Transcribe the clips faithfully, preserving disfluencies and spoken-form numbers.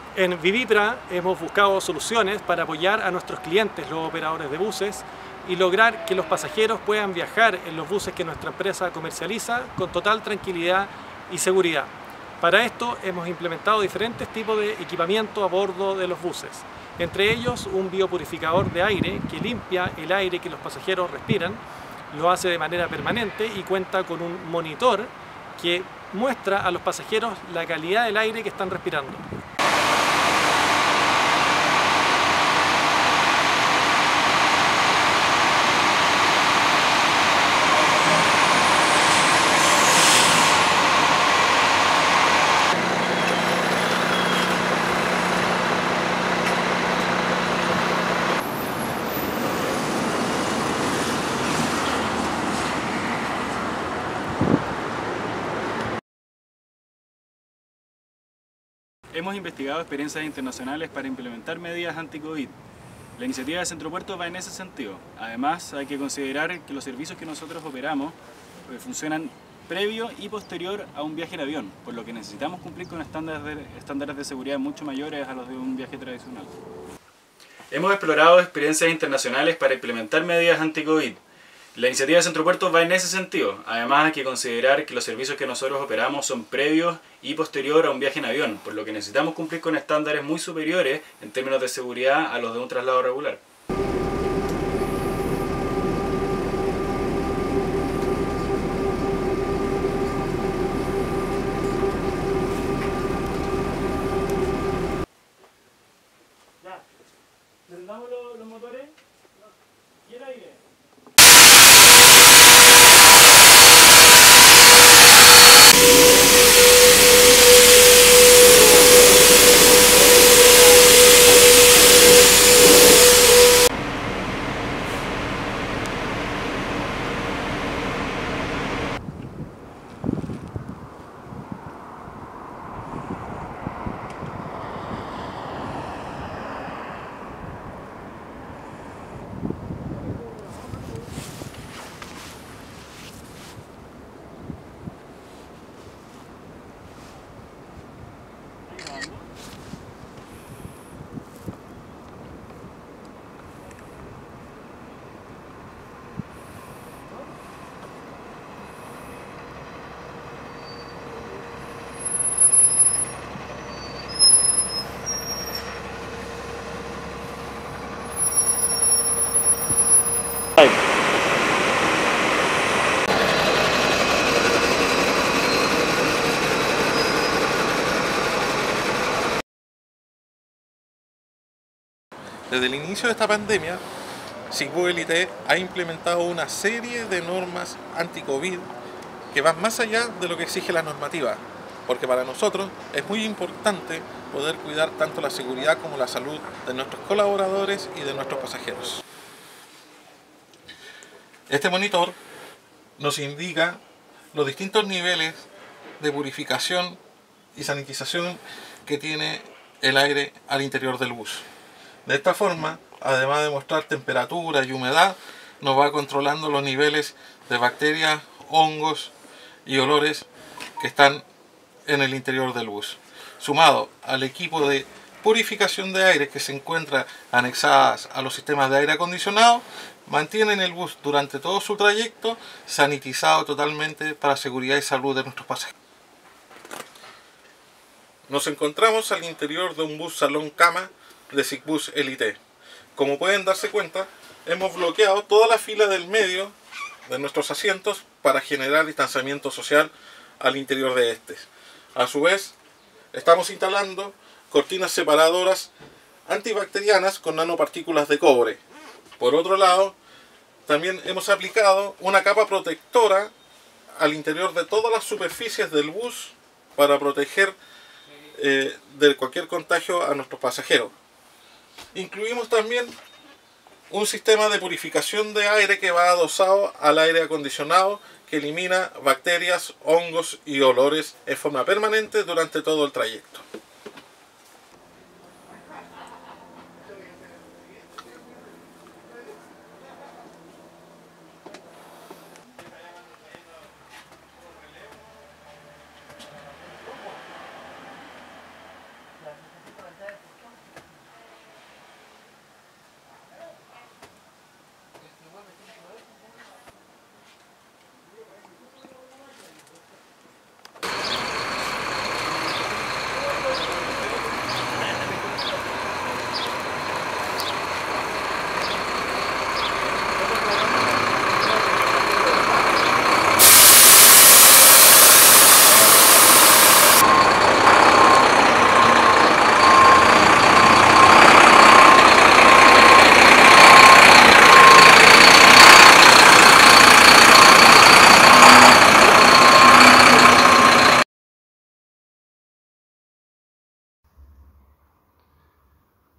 En Vivipra hemos buscado soluciones para apoyar a nuestros clientes, los operadores de buses, y lograr que los pasajeros puedan viajar en los buses que nuestra empresa comercializa con total tranquilidad y seguridad. Para esto hemos implementado diferentes tipos de equipamiento a bordo de los buses, entre ellos un biopurificador de aire que limpia el aire que los pasajeros respiran, lo hace de manera permanente y cuenta con un monitor que muestra a los pasajeros la calidad del aire que están respirando. Hemos investigado experiencias internacionales para implementar medidas anti-COVID. La iniciativa de Centro Puerto va en ese sentido. Además, hay que considerar que los servicios que nosotros operamos eh, funcionan previo y posterior a un viaje en avión, por lo que necesitamos cumplir con estándares de, estándares de seguridad mucho mayores a los de un viaje tradicional. Hemos explorado experiencias internacionales para implementar medidas anti-COVID. La iniciativa de Centro Puerto va en ese sentido. Además, hay que considerar que los servicios que nosotros operamos son previos y posterior a un viaje en avión, por lo que necesitamos cumplir con estándares muy superiores en términos de seguridad a los de un traslado regular. Ya, ¿prendamos los, los motores? ¿Y el aire? Desde el inicio de esta pandemia, SIGBU Elite ha implementado una serie de normas anti-COVID que van más allá de lo que exige la normativa, porque para nosotros es muy importante poder cuidar tanto la seguridad como la salud de nuestros colaboradores y de nuestros pasajeros. Este monitor nos indica los distintos niveles de purificación y sanitización que tiene el aire al interior del bus. De esta forma, además de mostrar temperatura y humedad, nos va controlando los niveles de bacterias, hongos y olores que están en el interior del bus. Sumado al equipo de purificación de aire que se encuentra anexadas a los sistemas de aire acondicionado, mantienen el bus durante todo su trayecto sanitizado totalmente para seguridad y salud de nuestros pasajeros. Nos encontramos al interior de un bus salón cama de SIGBU Elite. Como pueden darse cuenta, hemos bloqueado toda la fila del medio de nuestros asientos para generar distanciamiento social al interior de este. A su vez, estamos instalando cortinas separadoras antibacterianas con nanopartículas de cobre. Por otro lado, también hemos aplicado una capa protectora al interior de todas las superficies del bus para proteger eh, de cualquier contagio a nuestros pasajeros. Incluimos también un sistema de purificación de aire que va adosado al aire acondicionado que elimina bacterias, hongos y olores en forma permanente durante todo el trayecto.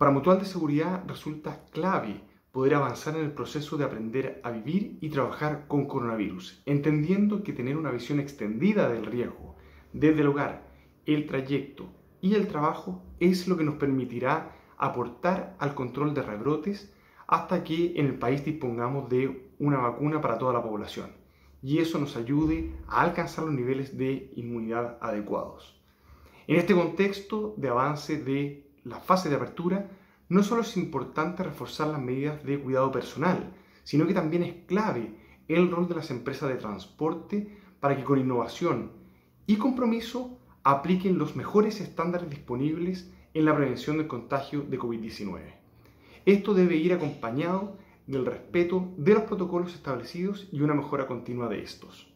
Para Mutual de Seguridad resulta clave poder avanzar en el proceso de aprender a vivir y trabajar con coronavirus, entendiendo que tener una visión extendida del riesgo desde el hogar, el trayecto y el trabajo es lo que nos permitirá aportar al control de rebrotes hasta que en el país dispongamos de una vacuna para toda la población y eso nos ayude a alcanzar los niveles de inmunidad adecuados. En este contexto de avance de la fase de apertura, no solo es importante reforzar las medidas de cuidado personal, sino que también es clave el rol de las empresas de transporte para que con innovación y compromiso apliquen los mejores estándares disponibles en la prevención del contagio de COVID diecinueve. Esto debe ir acompañado del respeto de los protocolos establecidos y una mejora continua de estos.